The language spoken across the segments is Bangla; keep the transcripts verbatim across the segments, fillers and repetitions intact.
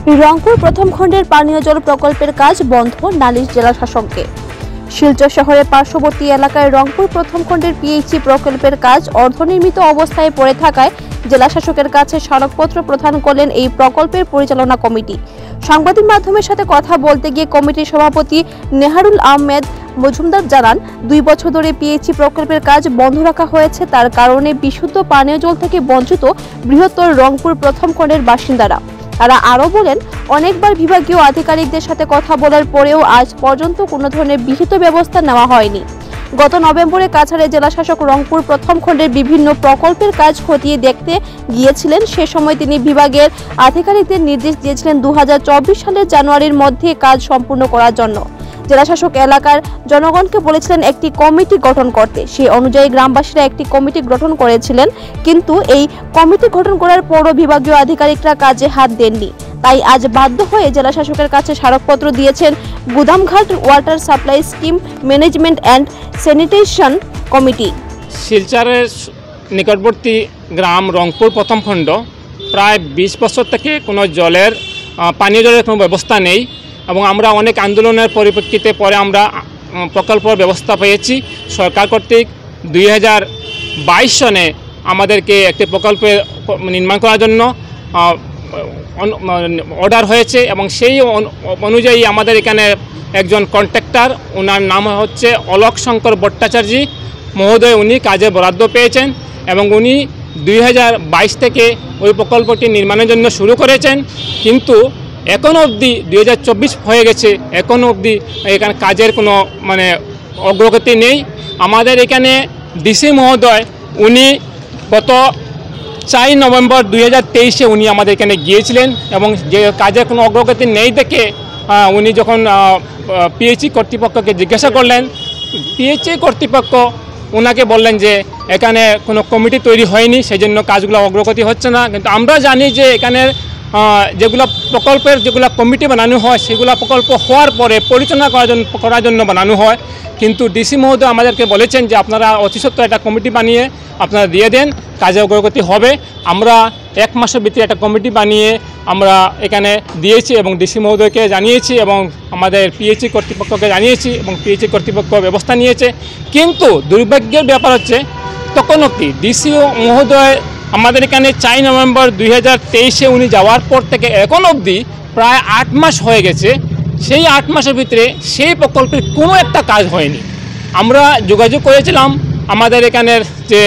রংপুর প্রথম খণ্ডের পানীয় জল প্রকল্পের কাজ বন্ধ, নালিশ জেলা শাসককে। শিলচর শহরের পার্শ্ববর্তী এলাকায় রংপুর প্রথম খণ্ডের পিএইচই প্রকল্পের কাজ অর্ধনির্মিত অবস্থায় পড়ে থাকায় জেলা শাসকের কাছে স্মারকপত্র প্রদান করলেন এই প্রকল্পের পরিচালনা কমিটি। সাংবাদিক মাধ্যমের সাথে কথা বলতে গিয়ে কমিটির সভাপতি নেহারুল আহমেদ মজুমদার জানান, দুই বছর ধরে পিএইচই প্রকল্পের কাজ বন্ধ রাখা হয়েছে। তার কারণে বিশুদ্ধ পানীয় জল থেকে বঞ্চিত বৃহত্তর রংপুর প্রথম খণ্ডের বাসিন্দারা। তারা আরও বলেন, অনেকবার বিভাগীয় আধিকারিকদের সাথে কথা বলার পরেও আজ পর্যন্ত কোনো ধরনের বিহিত ব্যবস্থা নেওয়া হয়নি। গত নভেম্বরে কাছাড়ে জেলাশাসক রংপুর প্রথম খণ্ডের বিভিন্ন প্রকল্পের কাজ খতিয়ে দেখতে গিয়েছিলেন। সে সময় তিনি বিভাগের আধিকারিকদের নির্দেশ দিয়েছিলেন দু হাজার চব্বিশ সালের জানুয়ারির মধ্যে কাজ সম্পূর্ণ করার জন্য। জেলাশাসক এলাকার জনগণকে বলেছিলেন একটি কমিটি গঠন করতে। সেই অনুযায়ী গ্রামবাসীরা একটি কমিটি গঠন করেছিলেন, কিন্তু এই কমিটি গঠন করার পরও বিভাগীয় আধিকারিকরা কাজে হাত দেননি। তাই আজ বাধ্য হয়ে জেলাশাসকের কাছে স্মারকপত্র দিয়েছেন Gudamghat water supply scheme management and sanitation committee. শিলচরের নিকটবর্তী গ্রাম রংপুর প্রথম খণ্ড প্রায় বিশ বছর থেকে কোনো জলের পানীয় জলের কোনো ব্যবস্থা নেই এবং আমরা অনেক আন্দোলনের পরিপ্রেক্ষিতে পরে আমরা প্রকল্প ব্যবস্থা পেয়েছি। সরকার কর্তৃক দুই হাজার বাইশ সনে আমাদেরকে একটি প্রকল্প নির্মাণ করার জন্য অর্ডার হয়েছে এবং সেই অনুযায়ী আমাদের এখানে একজন কন্ট্রাক্টর, ওনার নাম হচ্ছে অলোক শঙ্কর ভট্টাচার্য মহোদয়, উনি কাজে বরাদ্দ পেয়েছেন এবং উনি দুই হাজার বাইশ থেকে ওই প্রকল্পটি নির্মাণের জন্য শুরু করেছেন। কিন্তু এখনও অবধি দুই হাজার চব্বিশ হয়ে গেছে, এখনও অবধি এখানে কাজের কোনো মানে অগ্রগতি নেই। আমাদের এখানে ডিসি মহোদয় উনি গত চার নভেম্বর দুই হাজার তেইশে উনি আমাদের এখানে গিয়েছিলেন এবং যে কাজের কোনো অগ্রগতি নেই দেখে উনি যখন পিএইচই কর্তৃপক্ষকে জিজ্ঞাসা করলেন, পিএইচই কর্তৃপক্ষ ওনাকে বললেন যে এখানে কোনো কমিটি তৈরি হয়নি, সেই জন্য কাজগুলো অগ্রগতি হচ্ছে না। কিন্তু আমরা জানি যে এখানে যেগুলো প্রকল্পের যেগুলো কমিটি বানানো হয় সেগুলো প্রকল্প হওয়ার পরে পরিচালনা করার জন্য করার জন্য বানানো হয়। কিন্তু ডিসি মহোদয় আমাদেরকে বলেছেন যে আপনারা অতি সত্ত্বর একটা কমিটি বানিয়ে আপনারা দিয়ে দেন, কাজে অগ্রগতি হবে। আমরা এক মাসের ভিতরে একটা কমিটি বানিয়ে আমরা এখানে দিয়েছি এবং ডিসি মহোদয়কে জানিয়েছি এবং আমাদের পিএইচই কর্তৃপক্ষকে জানিয়েছি এবং পিএইচই কর্তৃপক্ষ ব্যবস্থা নিয়েছে। কিন্তু দুর্ভাগ্যের ব্যাপার হচ্ছে তখন অবধি ডিসি মহোদয় আমাদের এখানে চার নভেম্বর দুই হাজার তেইশে উনি যাওয়ার পর থেকে এখন অবধি প্রায় আট মাস হয়ে গেছে। সেই আট মাসের ভিতরে সেই প্রকল্পের কোনো একটা কাজ হয়নি। আমরা যোগাযোগ করেছিলাম আমাদের এখানের যে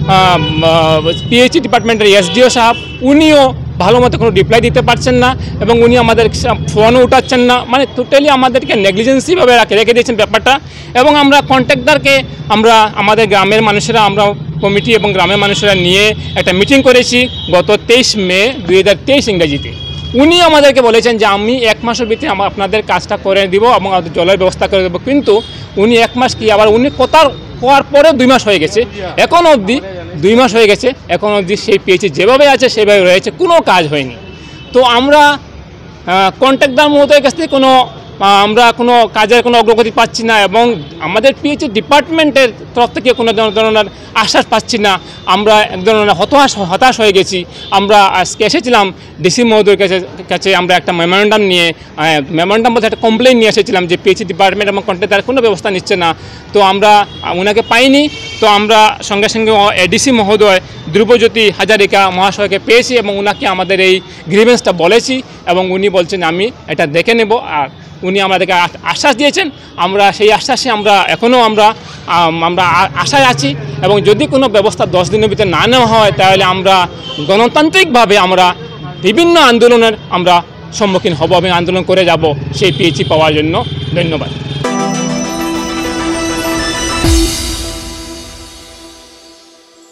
পিএইচই ডিপার্টমেন্টের এসডিও সাহেব, উনিও ভালো মতো কোনো রিপ্লাই দিতে পারছেন না এবং উনি আমাদের ফোনও উঠাচ্ছেন না, মানে টোটালি আমাদেরকে নেগলিজেন্সিভাবে রেখে রেখে দিয়েছেন ব্যাপারটা। এবং আমরা কন্ট্রাক্টরকে আমরা আমাদের গ্রামের মানুষেরা আমরা কমিটি এবং গ্রামের মানুষেরা নিয়ে একটা মিটিং করেছি গত তেইশ মে দুই হাজার তেইশ ইংরেজিতে। উনি আমাদেরকে বলেছেন যে আমি এক মাসের ভিতরে আমরা আপনাদের কাজটা করে দিব এবং জলের ব্যবস্থা করে দেবো। কিন্তু উনি এক মাস কি আবার উনি কথার হওয়ার পরে দুই মাস হয়ে গেছে, এখন অবধি দুই মাস হয়ে গেছে এখন অবধি সেই পিএইচই যেভাবে আছে সেভাবে রয়েছে, কোনো কাজ হয়নি। তো আমরা কন্ট্রাক্টর মহোদয়ের কাছ থেকে কোনো আমরা কোনো কাজের কোনো অগ্রগতি পাচ্ছি না এবং আমাদের পিএইচই ডিপার্টমেন্টের তরফ থেকে কোনো ধরনের আশ্বাস পাচ্ছি না। আমরা এক ধরনের হতাশ হতাশ হয়ে গেছি। আমরা আজকে এসেছিলাম ডিসি মহোদয়ের কাছে কাছে আমরা একটা মেমোরেন্ডাম নিয়ে মেমোরেন্ডাম বলতে একটা কমপ্লেন নিয়ে এসেছিলাম যে পিএইচই ডিপার্টমেন্ট এবং কন্ট্রাক্টর কোনো ব্যবস্থা নিচ্ছে না। তো আমরা ওনাকে পাইনি। তো আমরা সঙ্গে সঙ্গে এডিসি মহোদয় ধ্রুবজ্যোতি হাজারিকা মহাশয়কে পেয়েছি এবং ওনাকে আমাদের এই গ্রিভেন্সটা বলেছি এবং উনি বলছেন আমি এটা দেখে নেব। আর উনি আমাদেরকে আশ্বাস দিয়েছেন, আমরা সেই আশ্বাসে আমরা এখনও আমরা আমরা আশায় আছি এবং যদি কোনো ব্যবস্থা দশ দিনের ভিতরে না নেওয়া হয় তাহলে আমরা গণতান্ত্রিকভাবে আমরা বিভিন্ন আন্দোলনের আমরা সম্মুখীন হব এবং আন্দোলন করে যাব সেই পিএইচই পাওয়ার জন্য। ধন্যবাদ।